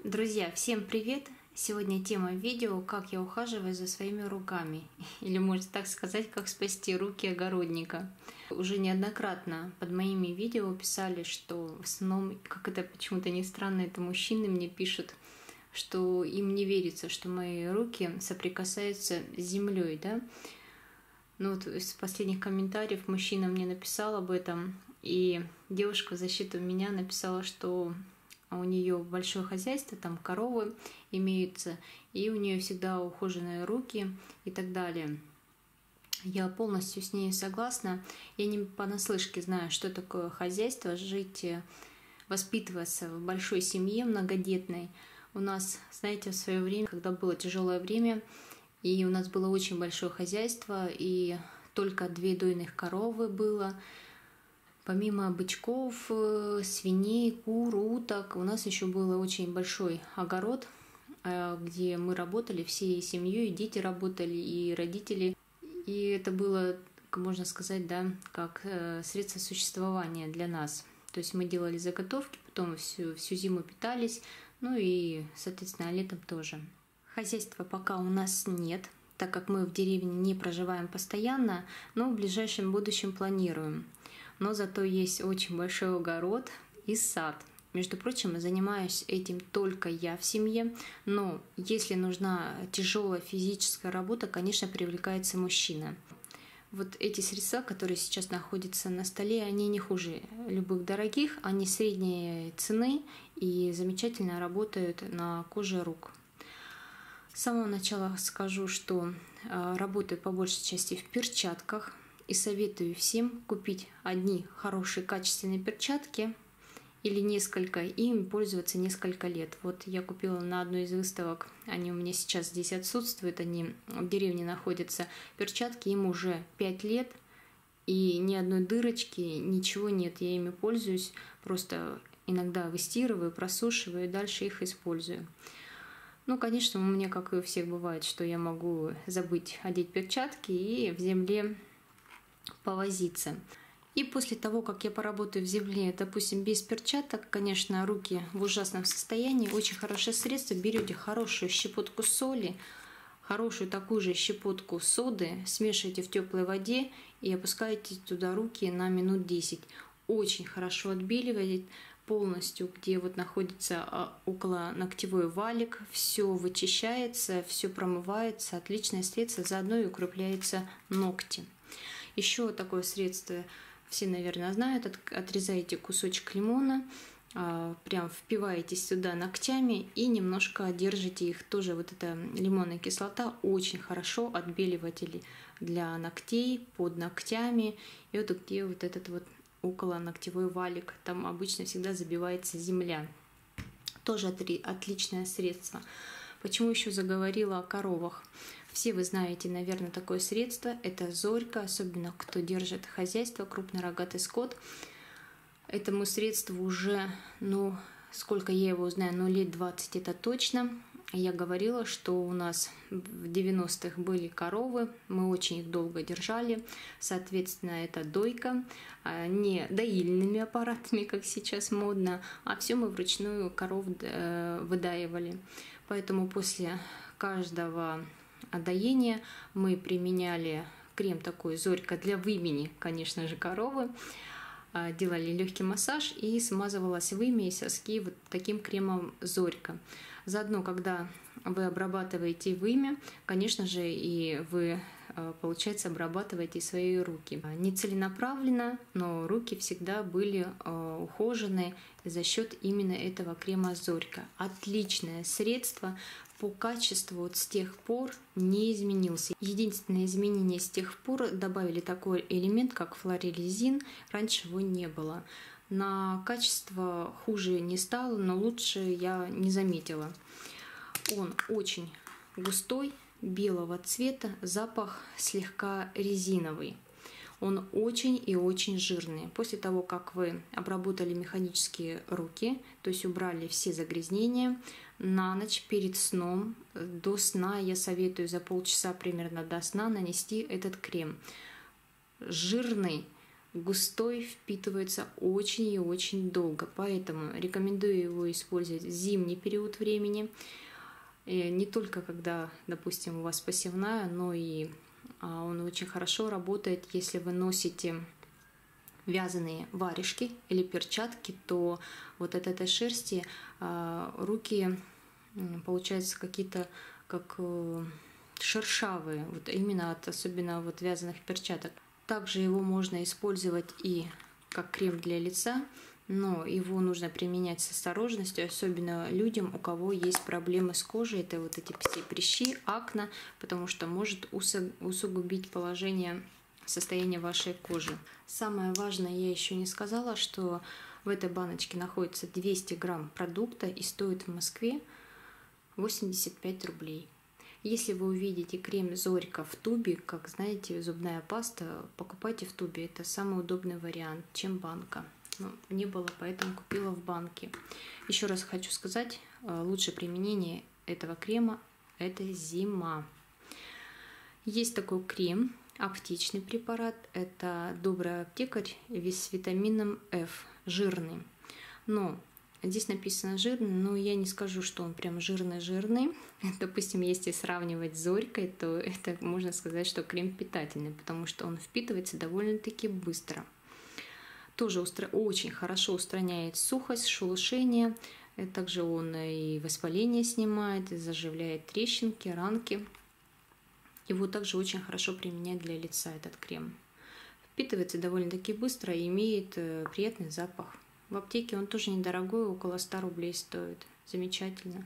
Друзья, всем привет! Сегодня тема видео «Как я ухаживаю за своими руками». Или, можно так сказать, «Как спасти руки огородника». Уже неоднократно под моими видео писали, что в основном, как это почему-то не странно, это мужчины мне пишут, что им не верится, что мои руки соприкасаются с землей, да? Ну вот из последних комментариев мужчина мне написал об этом, и девушка в защиту меня написала, что у нее большое хозяйство, там коровы имеются, и у нее всегда ухоженные руки и так далее. Я полностью с ней согласна. Я не понаслышке знаю, что такое хозяйство, жить, воспитываться в большой семье многодетной. У нас, знаете, в свое время, когда было тяжелое время, и у нас было очень большое хозяйство, и только 2 дойных коровы было. Помимо бычков, свиней, кур, уток, у нас еще был очень большой огород, где мы работали всей семьей, и дети работали, и родители. И это было, можно сказать, да, как средство существования для нас. То есть мы делали заготовки, потом всю зиму питались, ну и, соответственно, летом тоже. Хозяйства пока у нас нет, так как мы в деревне не проживаем постоянно, но в ближайшем будущем планируем. Но зато есть очень большой огород и сад. Между прочим, занимаюсь этим только я в семье, но если нужна тяжелая физическая работа, конечно, привлекается мужчина. Вот эти средства, которые сейчас находятся на столе, они не хуже любых дорогих, они средней цены и замечательно работают на коже рук. С самого начала скажу, что работаю по большей части в перчатках. И советую всем купить одни хорошие качественные перчатки или несколько, и им пользоваться несколько лет. Вот я купила на одной из выставок, они у меня сейчас здесь отсутствуют, они в деревне находятся, перчатки, им уже 5 лет, и ни одной дырочки, ничего нет, я ими пользуюсь, просто иногда выстирываю, просушиваю и дальше их использую. Ну, конечно, у меня, как и у всех, бывает, что я могу забыть одеть перчатки и в земле повозиться. И после того, как я поработаю в земле, допустим, без перчаток, конечно, руки в ужасном состоянии, очень хорошее средство. Берете хорошую щепотку соли, хорошую такую же щепотку соды, смешиваете в теплой воде и опускаете туда руки на минут 10. Очень хорошо отбеливает полностью, где вот находится около ногтевой валик, все вычищается, все промывается, отличное средство, заодно и укрепляются ногти. Еще такое средство, все, наверное, знают, отрезаете кусочек лимона, прям впиваетесь сюда ногтями и немножко держите их. Тоже вот эта лимонная кислота очень хорошо отбеливатель для ногтей, под ногтями. И вот где вот этот вот около ногтевой валик, там обычно всегда забивается земля. Тоже отличное средство. Почему еще заговорила о коровах? Все вы знаете, наверное, такое средство. Это зорька, особенно кто держит хозяйство, крупный рогатый скот. Этому средству уже, сколько я его знаю, лет 20 это точно. Я говорила, что у нас в 90-х были коровы, мы очень их долго держали. Соответственно, это дойка, не доильными аппаратами, как сейчас модно, а все мы вручную коров выдаивали. Поэтому после каждого доения мы применяли крем такой зорька для вымени, конечно же, коровы. Делали легкий массаж и смазывалась вымя и соски вот таким кремом зорька. Заодно, когда вы обрабатываете вымя, конечно же, и вы, получается, обрабатываете свои руки. Не целенаправленно, но руки всегда были ухожены за счет именно этого крема зорька. Отличное средство. По качеству вот с тех пор не изменился. Единственное изменение с тех пор добавили такой элемент, как флорелизин. Раньше его не было. На качество хуже не стало, но лучше я не заметила. Он очень густой, белого цвета, запах слегка резиновый. Он очень и очень жирный. После того, как вы обработали механические руки, то есть убрали все загрязнения, на ночь перед сном, до сна я советую за полчаса примерно до сна нанести этот крем. Жирный, густой, впитывается очень и очень долго. Поэтому рекомендую его использовать в зимний период времени. И не только когда, допустим, у вас посевная, но и он очень хорошо работает, если вы носите вязаные варежки или перчатки, то вот от этой шерсти руки получаются какие-то как шершавые, вот именно от особенно вот вязаных перчаток. Также его можно использовать и как крем для лица, но его нужно применять с осторожностью, особенно людям, у кого есть проблемы с кожей, это вот эти все прыщи, акне, потому что может усугубить состояние вашей кожи. Самое важное, я еще не сказала, что в этой баночке находится 200 грамм продукта и стоит в Москве 85 рублей. Если вы увидите крем Зорька в тубе, как знаете, зубная паста, покупайте в тубе. Это самый удобный вариант, чем банка. Но не было, поэтому купила в банке. Еще раз хочу сказать, лучшее применение этого крема – это зима. Есть такой крем, аптечный препарат. Это Добрый аптекарь с витамином F, жирный. Но здесь написано жирный, но я не скажу, что он прям жирный-жирный. Допустим, если сравнивать с Зорькой, то это можно сказать, что крем питательный, потому что он впитывается довольно-таки быстро. Тоже очень хорошо устраняет сухость, шелушение. Также он и воспаление снимает, и заживляет трещинки, ранки. Его также очень хорошо применять для лица, этот крем. Впитывается довольно-таки быстро и имеет приятный запах. В аптеке он тоже недорогой, около 100 рублей стоит. Замечательно.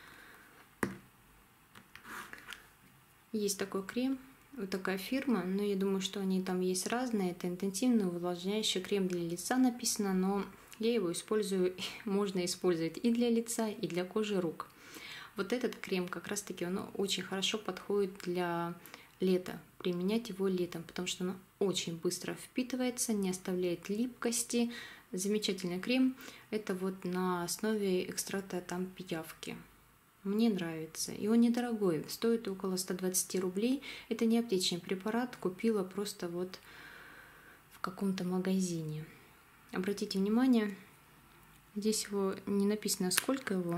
Есть такой крем, вот такая фирма, но я думаю, что они там есть разные. Это интенсивный увлажняющий крем для лица написано, но я его использую, можно использовать и для лица, и для кожи рук. Вот этот крем как раз-таки он очень хорошо подходит для лета. Применять его летом, потому что он очень быстро впитывается, не оставляет липкости. Замечательный крем. Это вот на основе экстракта там пиявки. Мне нравится. И он недорогой. Стоит около 120 рублей. Это не аптечный препарат. Купила просто вот в каком-то магазине. Обратите внимание, здесь его не написано, сколько его.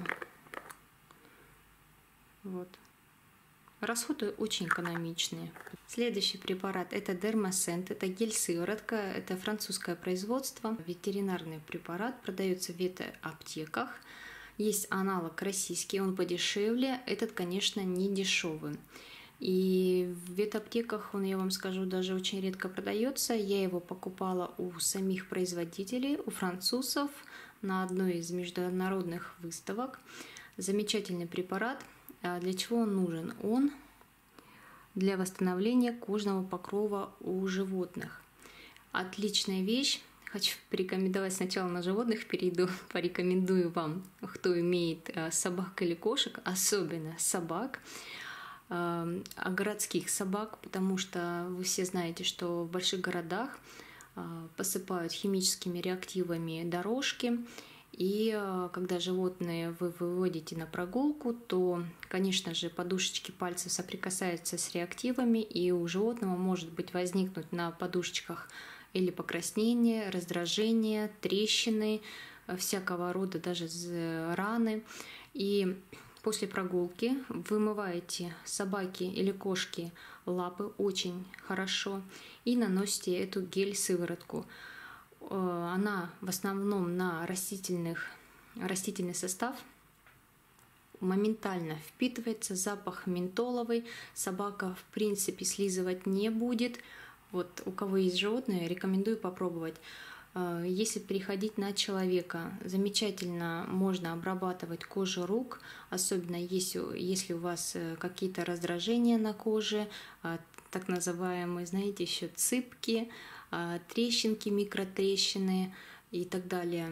Вот. Расходы очень экономичные. Следующий препарат это Dermacent, это гель-сыворотка, это французское производство, ветеринарный препарат, продается в ветаптеках. Есть аналог российский, он подешевле, этот, конечно, не дешевый. И в ветаптеках он, я вам скажу, даже очень редко продается. Я его покупала у самих производителей, у французов на одной из международных выставок. Замечательный препарат. Для чего он нужен? Он для восстановления кожного покрова у животных. Отличная вещь. Хочу порекомендовать сначала на животных, порекомендую вам, кто имеет собак или кошек, особенно собак, городских собак, потому что вы все знаете, что в больших городах посыпают химическими реактивами дорожки. И когда животные вы выводите на прогулку, то, конечно же, подушечки пальцев соприкасаются с реактивами, и у животного может возникнуть на подушечках или покраснение, раздражение, трещины, всякого рода даже раны. И после прогулки вымываете собаке или кошке лапы очень хорошо и наносите эту гель-сыворотку. Она в основном на растительный состав, моментально впитывается, запах ментоловый, собака в принципе слизывать не будет. Вот у кого есть животные, рекомендую попробовать. Если переходить на человека, замечательно можно обрабатывать кожу рук, особенно если у вас какие-то раздражения на коже, так называемые, знаете, еще цыпки, трещинки, микротрещины и так далее.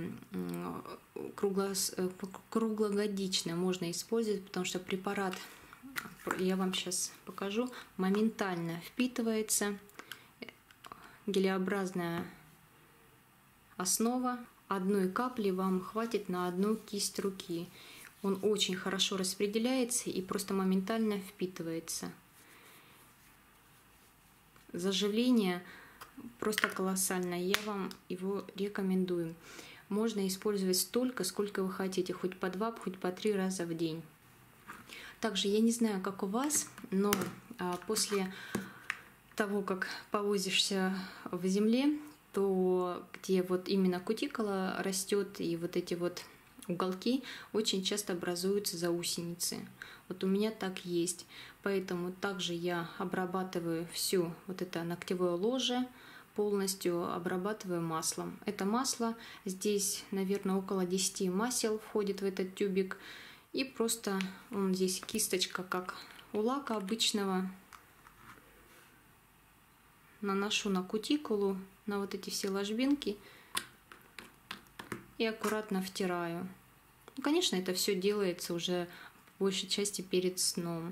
Круглогодично можно использовать, потому что препарат, я вам сейчас покажу, моментально впитывается. Гелеобразная основа. Одной капли вам хватит на одну кисть руки. Он очень хорошо распределяется и просто моментально впитывается. Заживление просто колоссальное. Я вам его рекомендую. Можно использовать столько, сколько вы хотите, хоть по 2, хоть по 3 раза в день. Также я не знаю, как у вас, но после того, как повозишься в земле, то где вот именно кутикула растет и вот эти вот уголки очень часто образуются заусеницы. Вот у меня так есть. Поэтому также я обрабатываю всю вот это ногтевое ложе, полностью обрабатываю маслом. Это масло, здесь, наверное, около 10 масел входит в этот тюбик. И просто здесь кисточка, как у лака обычного. Наношу на кутикулу, на вот эти все ложбинки и аккуратно втираю. Конечно, это все делается уже по большей части перед сном.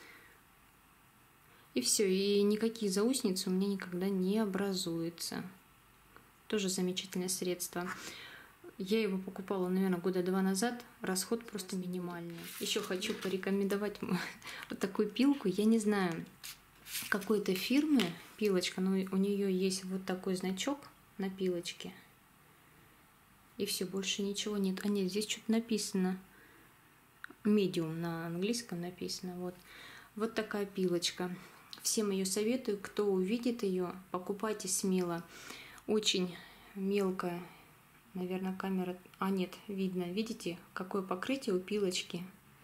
И все, и никакие заусеницы у меня никогда не образуются. Тоже замечательное средство. Я его покупала, наверное, года 2 назад. Расход просто минимальный. Еще хочу порекомендовать вот такую пилку. Я не знаю, какой-то фирмы пилочка, но у нее есть вот такой значок на пилочке. И все, больше ничего нет. А нет, здесь что-то написано. Medium на английском написано. Вот такая пилочка. Всем ее советую. Кто увидит ее, покупайте смело. Очень мелкая. Наверное, камера... А нет, видно. Видите, какое покрытие у пилочки?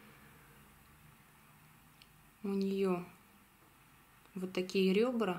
У нее вот такие ребра.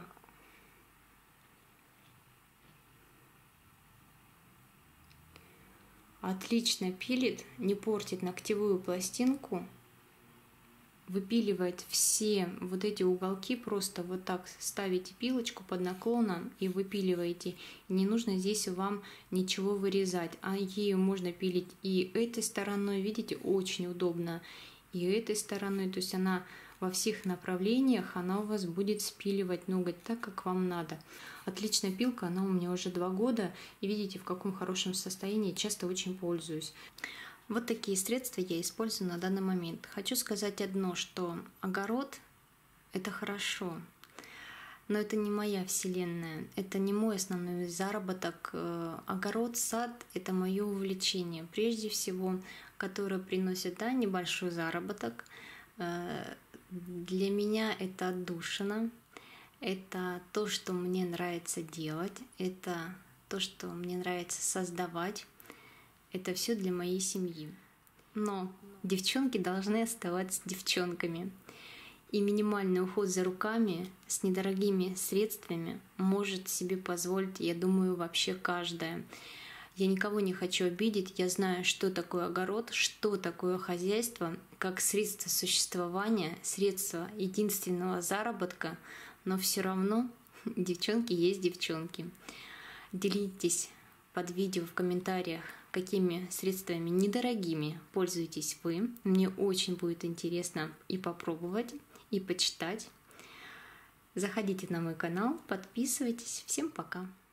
Отлично пилит, не портит ногтевую пластинку. Выпиливает все вот эти уголки, просто вот так ставите пилочку под наклоном и выпиливаете. Не нужно здесь вам ничего вырезать, а ею можно пилить и этой стороной, видите, очень удобно, и этой стороной, то есть она во всех направлениях, она у вас будет спиливать ноготь так, как вам надо. Отличная пилка, она у меня уже 2 года, и видите, в каком хорошем состоянии, часто очень пользуюсь. Вот такие средства я использую на данный момент. Хочу сказать одно, что огород – это хорошо, но это не моя вселенная, это не мой основной заработок. Огород, сад – это мое увлечение, прежде всего, которое приносит небольшой заработок. Для меня это отдушина, это то, что мне нравится делать, это то, что мне нравится создавать. Это все для моей семьи. Но девчонки должны оставаться девчонками. И минимальный уход за руками с недорогими средствами может себе позволить, я думаю, вообще каждая. Я никого не хочу обидеть. Я знаю, что такое огород, что такое хозяйство, как средство существования, средство единственного заработка. Но все равно девчонки есть девчонки. Делитесь под видео в комментариях, какими средствами недорогими пользуетесь вы. Мне очень будет интересно и попробовать, и почитать. Заходите на мой канал, подписывайтесь. Всем пока!